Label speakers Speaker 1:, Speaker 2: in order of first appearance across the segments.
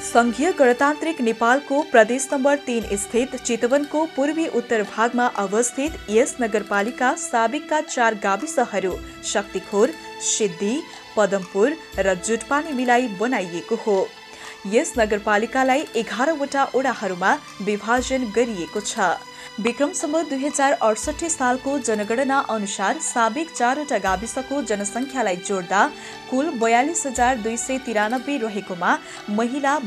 Speaker 1: संघीय गणतान्त्रिक नेपालको प्रदेश नम्बर 3 स्थित चितवनको पूर्वी उत्तर भागमा अवस्थित यस नगरपालिका साबिकका 4 गाविसहरू शक्तिखोर, सिद्धि, पदमपुर र जुटपानी मिलाई बनाइएको हो। यस नगरपालिकालाई 11 वटा ओडाहरूमा विभाजन गरिएको छ। विक्रम सम्वत 2068 सालको जनगणना अनुसार साबिक 4 वटा गाविसको जनसङ्ख्यालाई जोड्दा कुल 42,293 रहेकोमा महिला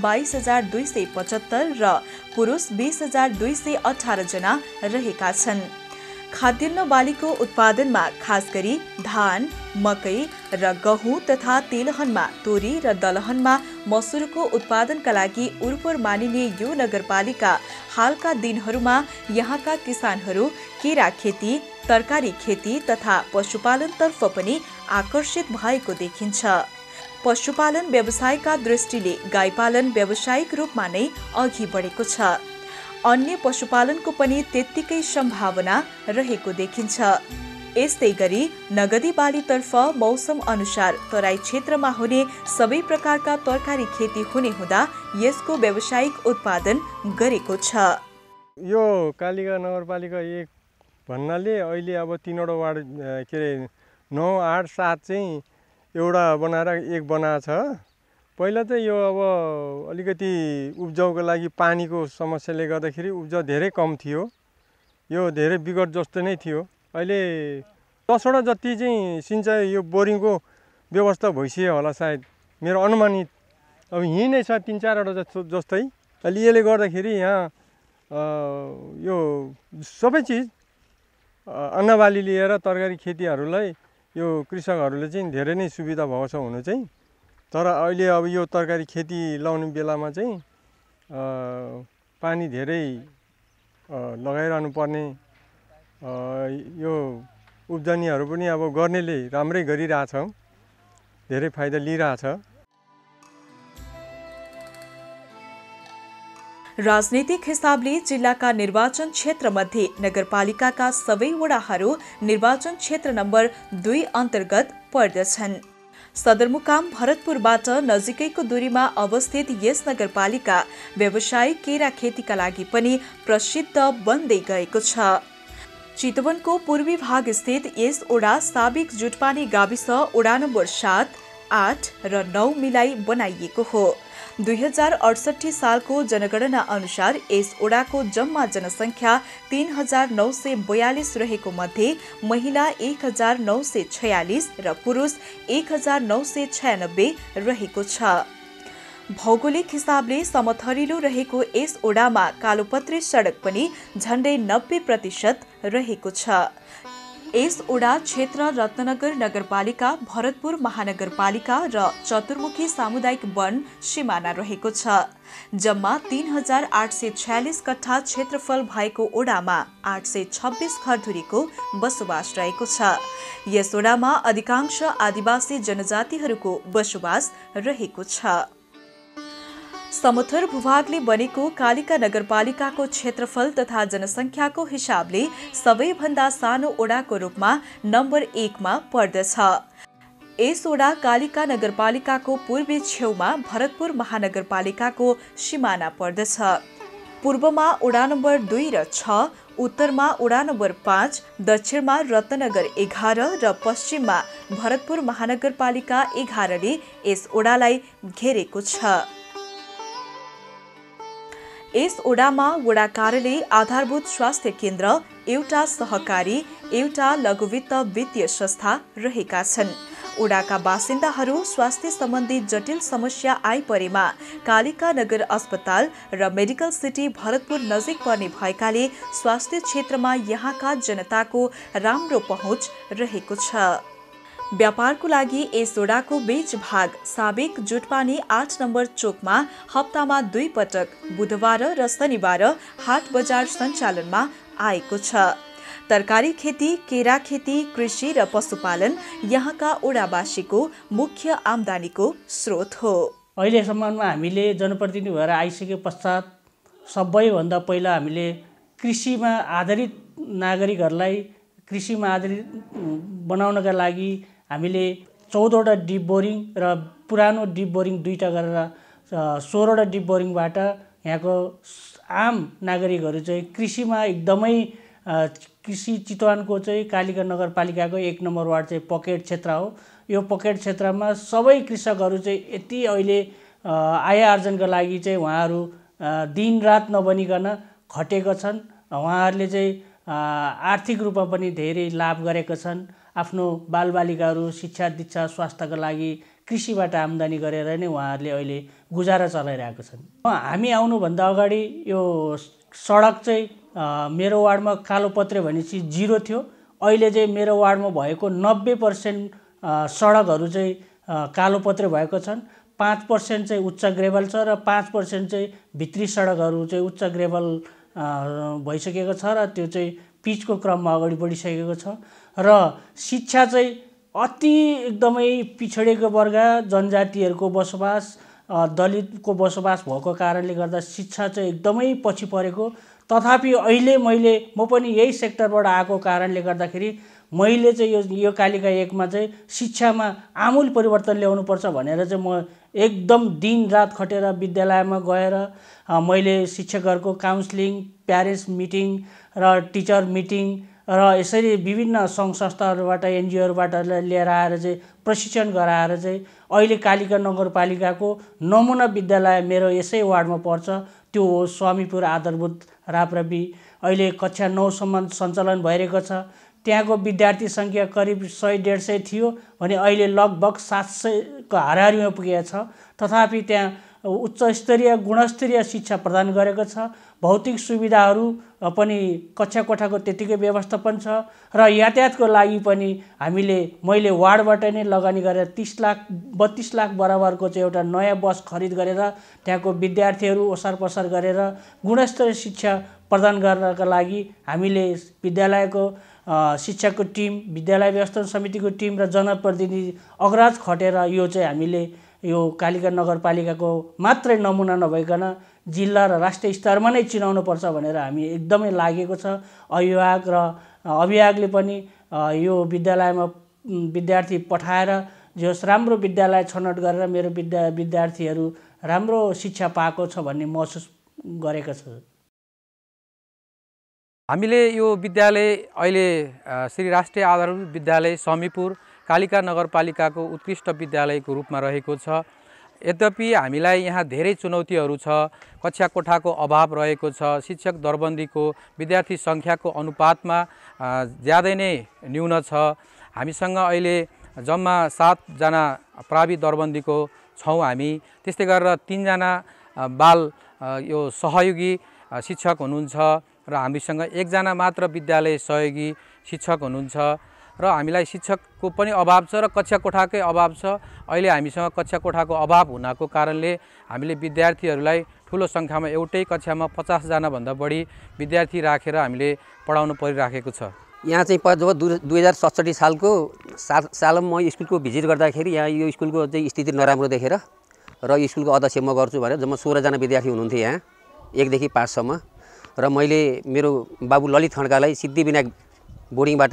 Speaker 1: 22,275 र पुरुष 20,218 जना रहेका छन्। खाद्यान्न बालीको उत्पादनमा खास गरी धान, मकै र गहुँ तथा तेलहनमा तोरी र दलहनमा मसुरको उत्पादनका लागि उर्वर मानिने यो नगरपालिका हालका दिनहरूमा यहाँका किसानहरू केरा खेती, तरकारी खेती तथा पशुपालनतर्फ पनि आकर्षित भएको देखिन्छ। पशुपालन व्यवसायका दृष्टिले गाईपालन व्यावसायिक रूपमा नै अघि बढेको छ। अन्य पशुपालनको पनि त्यत्तिकै सम्भावना रहेको देखिन्छ। यस्तै गरी नगदी बालीतर्फ मौसम अनुसार तराई क्षेत्रमा हुने सबै प्रकारका तरकारी खेती हुने हुँदा यसको व्यावसायिक उत्पादन गरेको छ।
Speaker 2: यो कालिका नगरपालिका 1 भन्नाले अहिले अब 3वटा वार्ड के अरे 9, 8, 7 चाहिँ एउटा बनाएर 1 बनाएको छ। पहिला चाहिँ यो अब अलिकति उब्जाउको लागि पानीको समस्याले गर्दाखेरि उब्जाउ धेरै कम थियो। यो धेरै विकट जस्तो नै थियो। अहिले 10वटा जति चाहिँ सिँचाइ यो बोरिङको व्यवस्था भइसक्यो होला सायद, मेरो अनुमानित। अब यहीँ नै छ 3-4वटा जस्तै। अहिले यसले गर्दाखेरि यहाँ यो सबै चिज अन्नबाली लिएर तरकारी खेतीहरूलाई यो कृषकहरूले चाहिँ धेरै नै सुविधा भएको छ हुनु चाहिँ। तर अहिले अब यो तरकारी खेती लाउने बेलामा चाहिँ पानी धेरै लगाइरहनु पर्ने, यो उब्जनीहरू पनि अब गर्नेले राम्रै गरिरहेछ, धेरै फाइदा लिइरहेछ।
Speaker 1: राजनीतिक हिसाबले जिल्लाका निर्वाचन क्षेत्रमध्ये नगरपालिकाका सबै वडाहरू निर्वाचन क्षेत्र नम्बर 2 अन्तर्गत पर्दछन्। सदरमुकाम भरतपुरबाट नजिकैको दूरीमा अवस्थित यस नगरपालिका व्यावसायिक केरा खेतीका लागि पनि प्रसिद्ध बन्दै गएको छ। चितवनको पूर्वी भाग स्थित यस ओडा साबिक जुटपानी गाविस ओडा नम्बर 7, 8 र 9 मिलाई बनाइएको हो। 2068 सालको जनगणना अनुसार यस ओडाको जम्मा जनसङ्ख्या 3,942 रहेको मध्ये महिला 1,946 र पुरुष 1,996 रहेको छ। भौगोलिक हिसाबले समथरिलो रहेको यस ओडामा कालोपत्री सडक पनि झण्डै 90% रहेको छ। यस ओडा क्षेत्र रत्नगर नगरपालिका, भरतपुर महानगरपालिका र चतुर्मुखी सामुदायिक वन सिमाना रहेको छ। जम्मा 3,846 कट्ठा क्षेत्रफल भएको ओडामा 826 घरधुरीको बसोबास रहेको छ। यस ओडामा अधिकांश आदिवासी जनजातिहरूको बसोबास रहेको छ। समथर भूभागले बनेको कालिका नगरपालिकाको क्षेत्रफल तथा जनसङ्ख्याको हिसाबले सबैभन्दा सानो ओडाको रूपमा नम्बर 1 मा पर्दछ। यस ओडा कालिका नगरपालिकाको पूर्वी छेउमा भरतपुर महानगरपालिकाको सिमाना पर्दछ। पूर्वमा ओडा नम्बर 2 र 6, उत्तरमा ओडा नम्बर 5, दक्षिणमा रत्नगर 11 र पश्चिममा भरतपुर महानगरपालिका 11ले यस ओडालाई घेरेको छ। यस ओडामा वडा कार्यालय, आधारभूत स्वास्थ्य केन्द्र, एउटा सहकारी, एउटा लघुवित्त वित्तीय संस्था रहेका छन्। ओडाका बासिन्दाहरू स्वास्थ्य सम्बन्धी जटिल समस्या आइपरेमा कालिका नगर अस्पताल र मेडिकल सिटी भरतपुर नजिक पर्ने भएकाले स्वास्थ्य क्षेत्रमा यहाँका जनताको राम्रो पहुँच रहेको छ। व्यापारको लागि यस ओडाको बीच भाग साबिक जुटपानी 8 नम्बर चोकमा हप्तामा 2 पटक बुधबार र शनिबार हाट बजार सञ्चालनमा आएको छ। तरकारी खेती, केरा खेती, कृषि र पशुपालन यहाँका ओडावासीको मुख्य आम्दानीको स्रोत हो।
Speaker 3: अहिलेसम्ममा हामीले जनप्रतिनिधि भएर आइसके पश्चात सबैभन्दा पहिला हामीले कृषिमा आधारित नागरिकहरूलाई कृषिमा आधारित बनाउनका लागि हामीले 14वटा डिप बोरिङ र पुरानो डिप बोरिङ 2टा गरेर 16वटा डिप बोरिङबाट यहाँको आम नागरिकहरू चाहिँ कृषिमा एकदमै कृषि चितवनको चाहिँ कालिका नगरपालिकाको 1 नम्बर वार्ड चाहिँ पकेट क्षेत्र हो। यो पकेट क्षेत्रमा सबै कृषकहरू चाहिँ यति अहिले आय आर्जनका लागि चाहिँ उहाँहरू दिनरात नबनिकन खटेका छन्। उहाँहरूले चाहिँ आर्थिक रूपमा पनि धेरै लाभ गरेका छन्। आफ्नो बालबालिकाहरू शिक्षा दीक्षा स्वास्थ्यका लागि कृषिबाट आम्दानी गरेर नै उहाँहरूले अहिले गुजारा चलाइरहेका छन्। हामी आउनुभन्दा अगाडि यो सडक चाहिँ मेरो वार्डमा कालोपत्रे भनेपछि 0 थियो। अहिले चाहिँ मेरो वार्डमा भएको 90% सडकहरू चाहिँ कालोपत्रे भएको छन्। 5% चाहिँ उच्च ग्रेभल छ र 5% चाहिँ भित्री सडकहरू चाहिँ उच्च ग्रेभल भइसकेको छ र त्यो चाहिँ पिचको क्रममा अगाडि बढिसकेको छ। र शिक्षा चाहिँ अति एकदमै पिछडेको वर्ग जनजातिहरूको बसोबास दलितको बसोबास भएको कारणले गर्दा शिक्षा चाहिँ एकदमै पछि परेको। तथापि अहिले म पनि यही सेक्टरबाट आएको कारणले गर्दाखेरि मैले चाहिँ यो कालिका 1 मा चाहिँ शिक्षामा आमूल परिवर्तन ल्याउनुपर्छ भनेर चाहिँ म एकदम दिन रात खटेर विद्यालयमा गएर मैले शिक्षकहरूको काउन्सिलिङ, प्यारेन्ट्स मिटिङ र टिचर मिटिङ र यसरी विभिन्न सङ्घ संस्थाहरूबाट एनजिओहरूबाट लिएर आएर चाहिँ प्रशिक्षण गराएर चाहिँ अहिले कालिका नगरपालिकाको नमुना विद्यालय मेरो यसै वार्डमा पर्छ। त्यो हो स्वामीपुर आधारभूत राप्रबी। अहिले कक्षा 9 सम्म सञ्चालन भइरहेको छ। त्यहाँको विद्यार्थी सङ्ख्या करिब 100-150 थियो भने अहिले लगभग 700 को हाराहारीमा पुगेको छ। तथापि त्यहाँ उच्च स्तरीय गुणस्तरीय शिक्षा प्रदान गरेको छ। भौतिक सुविधाहरू पनि कक्षा कोठाको त्यतिकै व्यवस्थापन छ र यातायातको लागि पनि मैले वार्डबाट नै लगानी गरेर 32 लाख बराबरको चाहिँ एउटा नयाँ बस खरिद गरेर त्यहाँको विद्यार्थीहरू ओसार पसार गरेर गुणस्तरीय शिक्षा प्रदान गर्नका लागि हामीले विद्यालयको शिक्षाको टिम, विद्यालय व्यवस्थापन समितिको टिम र जनप्रतिनिधि अग्रज खटेर यो चाहिँ हामीले यो कालिका नगरपालिकाको मात्रै नमुना नभइकन जिल्ला र राष्ट्रिय स्तरमा नै चिनाउनुपर्छ भनेर हामी एकदमै लागेको छ। अभिभावक र अभिभावकले पनि यो विद्यालयमा विद्यार्थी पठाएर जस राम्रो विद्यालय छनौट गरेर मेरो विद्यार्थीहरू राम्रो शिक्षा पाएको छ भन्ने महसुस गरेका छ।
Speaker 4: हामीले यो विद्यालय अहिले श्री राष्ट्रिय आधारभूत विद्यालय समीपुर कालिका नगरपालिकाको उत्कृष्ट विद्यालयको रूपमा रहेको छ। यद्यपि हामीलाई यहाँ धेरै चुनौतीहरू छ। कक्षा कोठाको अभाव रहेको छ। शिक्षक दरबन्दीको विद्यार्थी सङ्ख्याको अनुपातमा ज्यादै नै न्यून छ। हामीसँग अहिले जम्मा 7 जना प्रावि दरबन्दीको छौँ हामी। त्यस्तै गरेर 3 जना बाल यो सहयोगी शिक्षक हुनुहुन्छ र हामीसँग 1 जना मात्र विद्यालय सहयोगी शिक्षक हुनुहुन्छ र हामीलाई शिक्षकको पनि अभाव छ र कक्षा कोठाकै अभाव छ। अहिले हामीसँग कक्षा कोठाको अभाव हुनको कारणले हामीले विद्यार्थीहरूलाई ठुलो सङ्ख्यामा एउटै कक्षामा 50 जना भन्दा बढी विद्यार्थी राखेर हामीले पढाउनु परिराखेको छ।
Speaker 5: यहाँ चाहिँ जब 2067 सालमा म स्कुलको भिजिट गर्दाखेरि यहाँ यो स्कुलको चाहिँ स्थिति नराम्रो देखेर र स्कुलको अध्यक्ष म गर्छु भनेर जम्मा 16 जना विद्यार्थी हुनुहुन्थ्यो यहाँ 1 देखि 5 सम्म। र मैले मेरो बाबु ललित खड्कालाई सिद्धिविनायक बोर्डिङबाट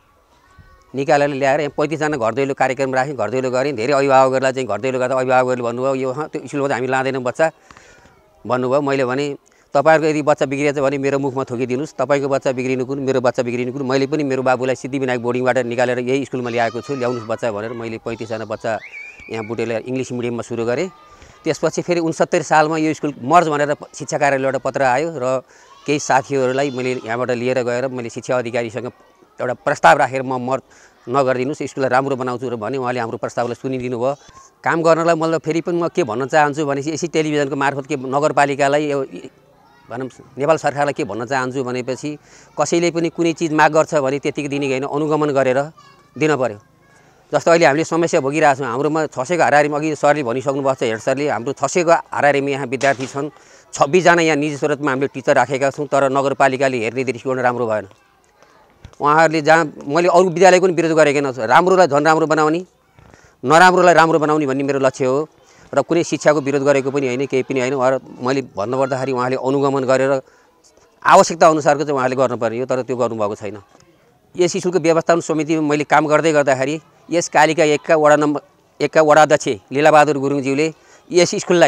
Speaker 5: निकालेर ल्याएर यहाँ 35 जना घर दैलो कार्यक्रम राखेँ, घर दैलो गरेँ। धेरै अभिभावकहरूलाई चाहिँ घर दैलो गर्दा अभिभावकहरूले भन्नुभयो यो त्यो स्कुलमा चाहिँ हामी लाँदैनौँ बच्चा भन्नुभयो। मैले भने तपाईँहरूको यदि बच्चा बिग्रिएछ भने मेरो मुखमा थोकिदिनुहोस्, तपाईँको बच्चा बिग्रिनु कुन मेरो बच्चा बिग्रिनु कुन। मैले पनि मेरो बाबुलाई सिद्धिविनायक बोर्डिङबाट निकालेर यही स्कुलमा ल्याएको छु, ल्याउनुहोस् बच्चा भनेर मैले 35 जना बच्चा यहाँ बुटेर इङ्ग्लिस मिडियममा सुरु गरेँ। त्यसपछि फेरि 69 सालमा यो स्कुल मर्ज भनेर शिक्षा कार्यालयबाट पत्र आयो र केही साथीहरूलाई मैले यहाँबाट लिएर गएर मैले शिक्षा अधिकारीसँग एउटा प्रस्ताव राखेर म मर्ज नगरिदिनुहोस्, स्कुललाई राम्रो बनाउँछु र भने उहाँले हाम्रो प्रस्तावलाई सुनिदिनु भयो। काम गर्नलाई मतलब फेरि पनि म के भन्न चाहन्छु भनेपछि यसै टेलिभिजनको मार्फत के नगरपालिकालाई भनौँ नेपाल सरकारलाई के भन्न चाहन्छु भनेपछि कसैले पनि कुनै चिज माग गर्छ भने त्यतिकै दिने होइन, अनुगमन गरेर दिन पर्यो। जस्तो अहिले हामीले समस्या भोगिरहेको छौँ। हाम्रोमा 600 को हाराहारीमा अघि सरले भनिसक्नु भएको छ, हेड सरले हाम्रो 600 को हाराहारीमा यहाँ विद्यार्थी छन्। 26 जना यहाँ निजी स्वरूपमा हामीले टिचर राखेका छौँ, तर नगरपालिकाले हेर्ने दृष्टिकोण राम्रो भएन। उहाँहरूले जहाँ मैले अरू विद्यालयको पनि विरोध गरेको छैन, राम्रोलाई झन् राम्रो बनाउने, नराम्रोलाई राम्रो बनाउने भन्ने मेरो लक्ष्य हो र कुनै शिक्षाको विरोध गरेको पनि होइन, केही पनि होइन। मैले भन्नुपर्दाखेरि उहाँले अनुगमन गरेर आवश्यकता अनुसारको चाहिँ उहाँले गर्नुपर्ने हो, तर त्यो गर्नुभएको छैन। यस स्कुलको व्यवस्थापन समितिमा मैले काम गर्दै गर्दाखेरि यस कालिका 1 का वडा नम्बर 1 का वडा अध्यक्ष लीलाबहादुर गुरुङज्यूले यस स्कुललाई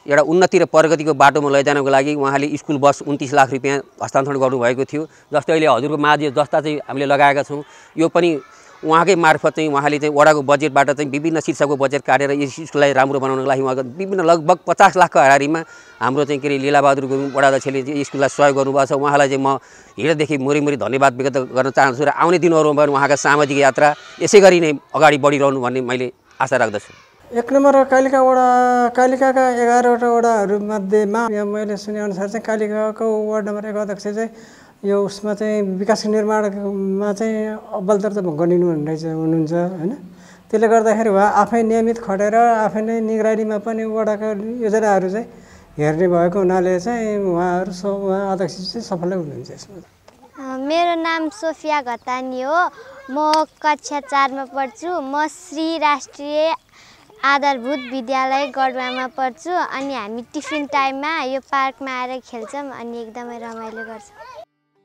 Speaker 5: एउटा उन्नति र प्रगतिको बाटोमा लैजानको लागि उहाँले स्कुल बस 29 लाख रुपियाँ हस्तान्तरण गर्नुभएको थियो। जस्तै अहिले हजुरको माझ जस्ता चाहिँ हामीले लगाएका छौँ, यो पनि उहाँकै मार्फत चाहिँ उहाँले चाहिँ वडाको बजेटबाट चाहिँ विभिन्न शीर्षकको बजेट काटेर यस स्कुललाई राम्रो बनाउनको लागि उहाँको विभिन्न लगभग 50 लाखको हाराहारीमा हाम्रो चाहिँ के अरे लीलाबहादुर गुरुङ वडाध्यक्षले चाहिँ स्कुललाई सहयोग गर्नुभएको छ। उहाँलाई चाहिँ म हृदयदेखि मुरी धन्यवाद व्यक्त गर्न चाहन्छु र आउने दिनहरूमा पनि उहाँका सामाजिक यात्रा यसै गरी नै अगाडि बढिरहनु भन्ने मैले आशा राख्दछु।
Speaker 6: 1 नम्बर कालिकाका 11वटा वडाहरूमध्येमा मैले सुनेअनुसार चाहिँ कालिकाको वार्ड नम्बर 1 अध्यक्ष चाहिँ यो उसमा चाहिँ विकास निर्माणमा चाहिँ अब्बल दर्जा गनिनु हुनुहुन्छ हैन। त्यसले गर्दाखेरि उहाँ आफै नियमित खटेर आफै नै निगरानीमा पनि वडाका योजनाहरू चाहिँ हेर्ने भएको हुनाले चाहिँ उहाँ अध्यक्ष चाहिँ सफलै हुनुहुन्छ यसमा।
Speaker 7: मेरो नाम सोफिया घतानी हो। म कक्षा 4 मा पढ्छु। म श्री राष्ट्रिय आधारभूत विद्यालय गढवामा पढ्छु अनि हामी टिफिन टाइममा यो पार्कमा आएर खेल्छौँ अनि एकदमै रमाइलो गर्छौँ।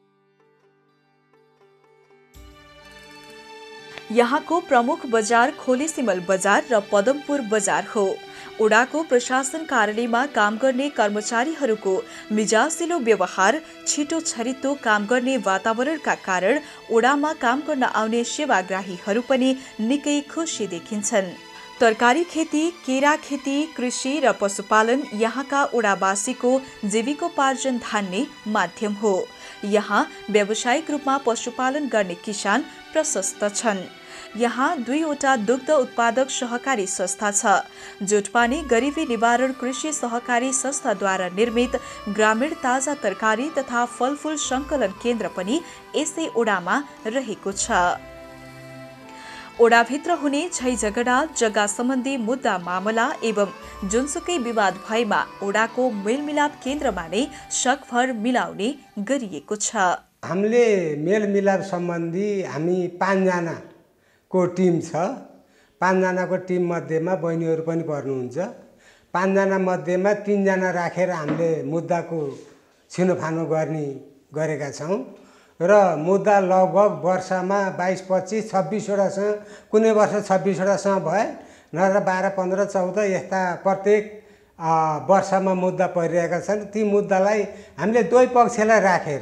Speaker 1: यहाँको प्रमुख बजार खोलेसिमल बजार र पदमपुर बजार हो। ओडाको प्रशासन कार्यालयमा काम गर्ने कर्मचारीहरूको मिजासिलो व्यवहार, छिटो छरितो काम गर्ने वातावरणका कारण ओडामा काम गर्न आउने सेवाग्राहीहरू पनि निकै खुसी देखिन्छन्। तरकारी खेती, केरा खेती, कृषि र पशुपालन यहाँका ओडावासीको जीविकोपार्जन धान्ने माध्यम हो। यहाँ व्यावसायिक रूपमा पशुपालन गर्ने किसान प्रशस्त छन्। यहाँ 2वटा दुग्ध उत्पादक सहकारी संस्था छ। जोटपानी गरिबी निवारण कृषि सहकारी संस्थाद्वारा निर्मित ग्रामीण ताजा तरकारी तथा फलफूल संकलन केन्द्र पनि यसै ओडामा रहेको छ। ओडाभित्र हुने झैझगडा, जग्गा सम्बन्धी मुद्दा मामला एवं जुनसुकै विवाद भएमा ओडाको मेलमिलाप केन्द्रमा नै सकभर मिलाउने गरिएको छ।
Speaker 8: हामीले मेलमिलाप सम्बन्धी हामी 5 जनाको टिम छ। 5 जनाको टिम मध्येमा बहिनीहरू पनि पर्नुहुन्छ। 5 जना मध्येमा 3 जना राखेर हामीले मुद्दाको छिनोफानो गरेका छौँ र मुद्दा लगभग वर्षमा 22, 25, 26वटासँग, कुनै वर्ष 26वटासँग भए, नत्र 12, 15, 14 यस्ता प्रत्येक वर्षमा मुद्दा परिरहेका छन्। ती मुद्दालाई हामीले दुवै पक्षलाई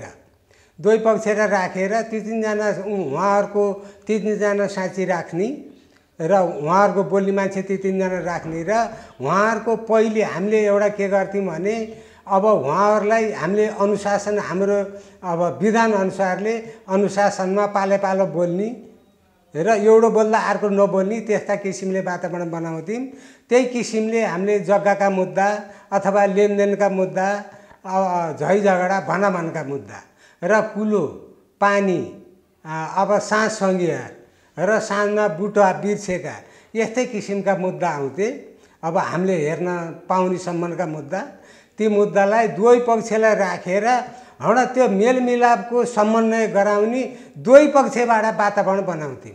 Speaker 8: राखेर ती 3 जना उहाँहरूको 3 जना साँची राख्ने र उहाँहरूको बोल्ने मान्छे ती 3 जना राख्ने र उहाँहरूको पहिले हामीले एउटा के गर्थ्यौँ भने अब उहाँहरूलाई हामीले अनुशासन, हाम्रो अब विधान अनुसारले अनुशासनमा पालो बोल्ने र एउटा बोल्दा अर्को नबोल्ने त्यस्ता किसिमले वातावरण बनाउँथ्यौँ। त्यही किसिमले हामीले जग्गाका मुद्दा अथवा लेनदेनका मुद्दा, झैझगडा, भनाभनका मुद्दा र कुलो, पानी, अब साँझ सङ्घीय र साँझमा बुटा बिर्सेका यस्तै किसिमका मुद्दा आउँथे। अब हामीले हेर्न पाउने सम्बन्धका मुद्दा, ती मुद्दालाई दुवै पक्षलाई राखेर एउटा त्यो मेलमिलापको समन्वय गराउने दुवै पक्षबाट वातावरण बनाउँथ्यौँ।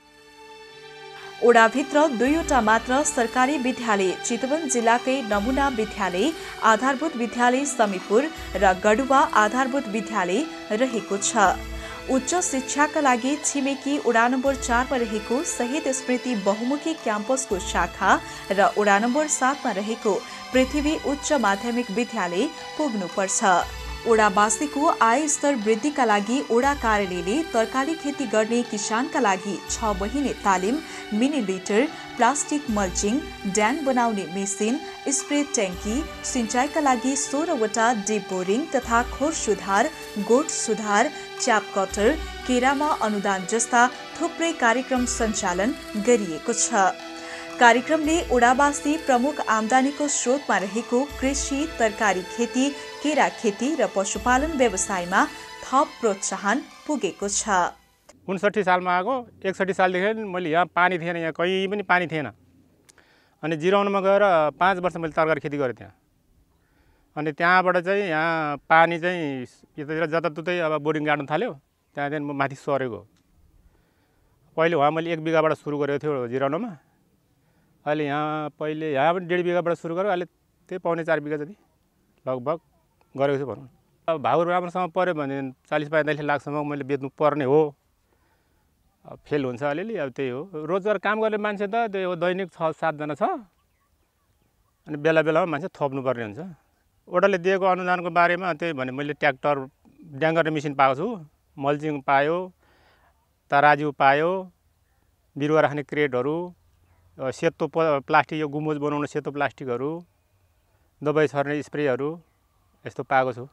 Speaker 1: ओडाभित्र 2वटा मात्र सरकारी विद्यालय, चितवन जिल्लाकै नमुना विद्यालय आधारभूत विद्यालय समीपुर र गडुवा आधारभूत विद्यालय रहेको छ। उच्च शिक्षाका लागि छिमेकी ओडा नम्बर 4 मा रहेको शहीद स्मृति बहुमुखी क्याम्पसको शाखा र ओडा नम्बर 7 मा रहेको पृथ्वी उच्च माध्यमिक विद्यालय पुग्नुपर्छ। ओडावासीको आय स्तर वृद्धिका लागि ओडा कार्यालयले तरकारी खेती गर्ने किसानका लागि 6 महिने तालिम, मिनी लिटर, प्लास्टिक मल्चिङ, ड्याङ बनाउने मेसिन, स्प्रे ट्याङ्की, सिंचाइका लागि 16वटा डिप बोरिङ तथा खोर सुधार, गोठ सुधार, च्याप कटर, केरामा अनुदान जस्ता थुप्रै कार्यक्रम सञ्चालन गरिएको छ। कार्यक्रमले ओडावासी प्रमुख आम्दानीको स्रोतमा रहेको कृषि, तरकारी खेती, केरा खेती र पशुपालन व्यवसायमा थप प्रोत्साहन पुगेको छ।
Speaker 9: 59 सालमा आएको, 61 सालदेखि मैले यहाँ पानी थिएन, यहाँ कहीँ पनि पानी थिएन। अनि जिराउनमा गएर 5 वर्ष मैले तरकारी खेती गरेँ त्यहाँ। अनि त्यहाँबाट चाहिँ यहाँ पानी चाहिँ यतातिर जताततै अब बोरिङ गाड्नु थाल्यो, त्यहाँदेखि म माथि सरेको। पहिले उहाँ मैले 1 बिगाबाट सुरु गरेको थियो जिराउनमा। अहिले यहाँ पहिले यहाँ पनि 1.5 बिगाबाट सुरु गरेँ, अहिले त्यही 4.25 बिगा जति लगभग गरेको छु भनौँ। अब भाउ राम्रोसँग पऱ्यो भने 40-45 लाखसम्म मैले बेच्नु पर्ने हो। अब फेल हुन्छ अलिअलि, अब त्यही हो। रोजगार काम गर्ने मान्छे त त्यो दैनिक 6-7 जना छ। अनि बेला बेलामा मान्छे थप्नुपर्ने हुन्छ। ओडाले दिएको अनुदानको बारेमा त्यही भने मैले ट्र्याक्टर ड्याङ्गर मेसिन पाएको छु, मल्चिङ पायो, तराजु पायो, बिरुवा राख्ने क्रेटहरू, सेतो प्लास्टिक यो गुम्बज बनाउने सेतो प्लास्टिकहरू, दबाई छर्ने स्प्रेहरू यस्तो पाएको छु।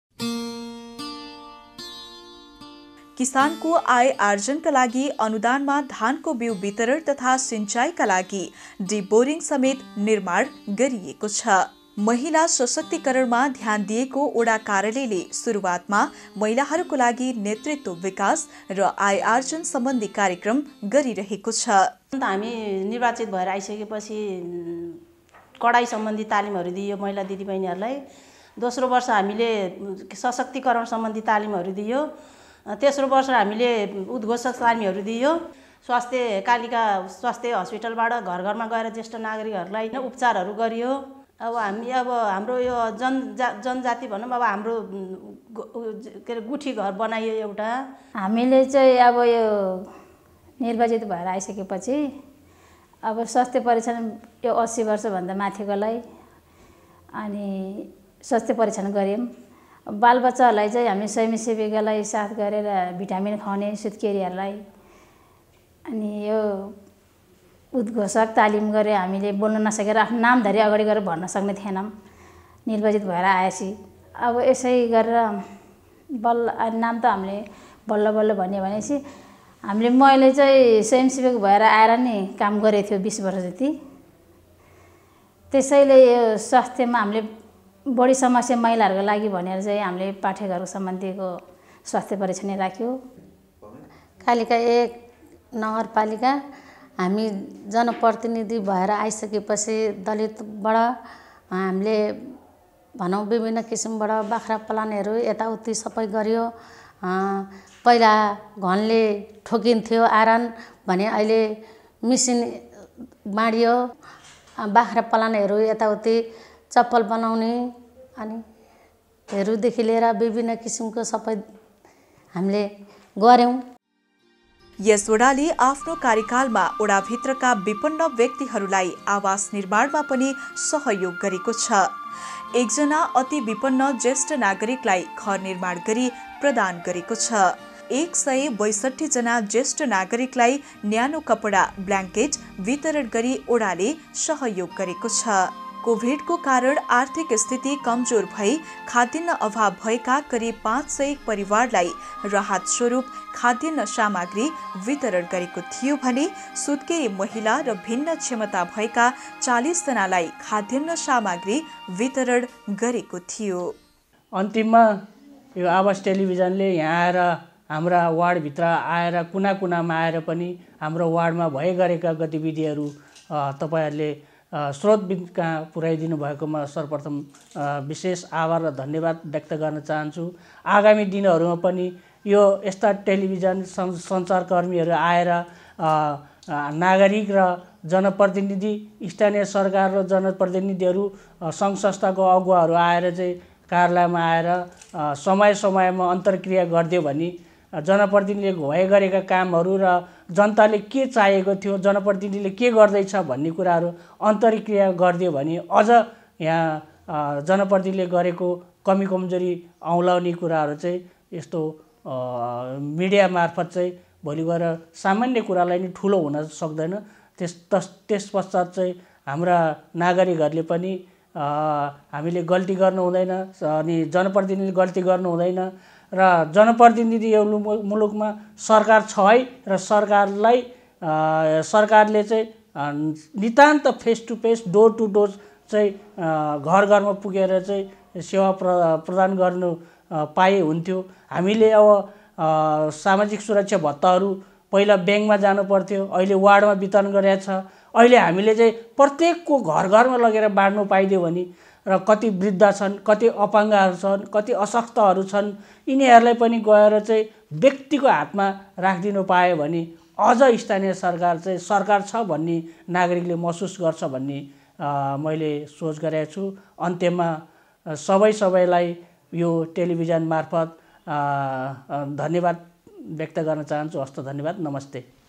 Speaker 1: किसानको आय आर्जनका लागि अनुदानमा धानको बिउ वितरण तथा सिंचाइका लागि डिप बोरिङ समेत निर्माण गरिएको छ। महिला सशक्तिकरणमा ध्यान दिएको ओडा कार्यालयले सुरुवातमा महिलाहरूको लागि नेतृत्व विकास र आय आर्जन सम्बन्धी कार्यक्रम गरिरहेको छ।
Speaker 10: हामी निर्वाचित भएर आइसकेपछि कडाई सम्बन्धी तालिमहरू दियो महिला दिदीबहिनीहरूलाई। दोस्रो वर्ष हामीले सशक्तिकरण सम्बन्धी तालिमहरू दियो। तेस्रो वर्ष हामीले उद्घोषक तालिमहरू दियो। कालिका स्वास्थ्य हस्पिटलबाट घर घरमा गएर ज्येष्ठ नागरिकहरूलाई उपचारहरू गरियो। अब हाम्रो यो जनजाति भनौँ, अब हाम्रो के अरे गुठी घर बनाइयो एउटा।
Speaker 11: हामीले चाहिँ अब यो निर्वाचित भएर आइसकेपछि अब स्वास्थ्य परीक्षण यो 80 वर्षभन्दा माथिकोलाई अनि स्वास्थ्य परीक्षण गऱ्यौँ। बालबच्चाहरूलाई चाहिँ हामी स्वयंसेविकालाई साथ गरेर भिटामिन खुवाउने सुत्केरीहरूलाई। अनि यो उद्घोषक तालिम गरे। हामीले बोल्न नसकेर आफ्नो नाम धरि अगाडि गएर भन्न सक्ने थिएनौँ निर्वाचित भएर आएपछि। अब यसै गरेर नाम त हामीले बल्ल बल्ल भन्यो भनेपछि मैले चाहिँ स्वयंसेवक भएर आएर नि काम गरेको थियो 20 वर्ष जति। त्यसैले यो स्वास्थ्यमा हामीले बढी समस्या महिलाहरूको लागि भनेर चाहिँ हामीले पाठेघर सम्बन्धीको स्वास्थ्य परीक्षण राख्यो।
Speaker 12: कालिका 1 नगरपालिका हामी जनप्रतिनिधि भएर आइसकेपछि दलितबाट हामीले भनौँ विभिन्न किसिमबाट बाख्रा पालनहरू यताउति सबै गरियो। पहिला घनले ठोकिन्थ्यो आयरन भने अहिले मिसिन बाँडियो। बाख्रा पालनहरू यताउति चप्पल बनाउने अनि हरूदेखि लिएर विभिन्न किसिमको सबै हामीले गऱ्यौँ।
Speaker 1: यस ओडाले आफ्नो कार्यकालमा ओडाभित्रका विपन्न व्यक्तिहरूलाई आवास निर्माणमा पनि सहयोग गरेको छ। एकजना अति विपन्न ज्येष्ठ नागरिकलाई घर निर्माण गरी प्रदान गरेको छ। 162 जना ज्येष्ठ नागरिकलाई न्यानो कपडा ब्ल्याङ्केट वितरण गरी ओडाले सहयोग गरेको छ। कोभिडको कारण आर्थिक स्थिति कमजोर भई खाद्यान्न अभाव भएका करिब 500 परिवारलाई राहत स्वरूप खाद्यान्न सामग्री वितरण गरेको थियो भने सुत्केरी महिला र भिन्न क्षमता भएका 40 जनालाई खाद्यान्न सामग्री वितरण गरेको थियो।
Speaker 3: अन्तिममा यो आवाज टेलिभिजनले यहाँ आएर हाम्रा वार्डभित्र आएर कुना कुनामा आएर पनि हाम्रो वार्डमा भए गरेका गतिविधिहरू तपाईहरूले स्रोत कहाँ पुर्याइदिनु भएकोमा सर्वप्रथम विशेष आभार र धन्यवाद व्यक्त गर्न चाहन्छु। आगामी दिनहरूमा पनि यो यस्ता टेलिभिजन सञ्चारकर्मीहरू आएर नागरिक र जनप्रतिनिधि, स्थानीय सरकार र जनप्रतिनिधिहरू, सङ्घ संस्थाको अगुवाहरू आएर चाहिँ कार्यालयमा आएर समय समयमा अन्तर्क्रिया गरिदियो भने जनप्रतिनिधिले भए गरेका कामहरू र जनताले के चाहेको थियो, जनप्रतिनिधिले के गर्दैछ भन्ने कुराहरू अन्तर्क्रिया गरिदियो भने अझ यहाँ जनप्रतिनिधिले गरेको कमी कमजोरी औँलाउने कुराहरू चाहिँ यस्तो मिडिया मार्फत चाहिँ भोलि गएर सामान्य कुरालाई नै ठुलो हुन सक्दैन। त्यस पश्चात चाहिँ हाम्रा नागरिकहरूले पनि हामीले गल्ती गर्नु हुँदैन अनि जनप्रतिनिधिले गल्ती गर्नु हुँदैन र जनप्रतिनिधि यो मुलुकमा सरकार छ है र सरकारले चाहिँ नितान्त face to face door to door चाहिँ घर घरमा पुगेर चाहिँ सेवा प्रदान गर्नु पाए हुन्थ्यो। हामीले अब सामाजिक सुरक्षा भत्ताहरू पहिला ब्याङ्कमा जानु पर्थ्यो, अहिले वार्डमा वितरण गरेको छ। अहिले हामीले चाहिँ प्रत्येकको घर घरमा लगेर बाँड्नु पाइदियो भने र कति वृद्ध छन्, कति अपाङ्गहरू छन्, कति अशक्तहरू छन्, यिनीहरूलाई पनि गएर चाहिँ व्यक्तिको हातमा राखिदिनु पायो भने अझ स्थानीय सरकार चाहिँ सरकार छ भन्ने नागरिकले महसुस गर्छ भन्ने मैले सोच गरेको छु। अन्त्यमा सबैलाई यो टेलिभिजन मार्फत धन्यवाद व्यक्त गर्न चाहन्छु। हस्त धन्यवाद, नमस्ते।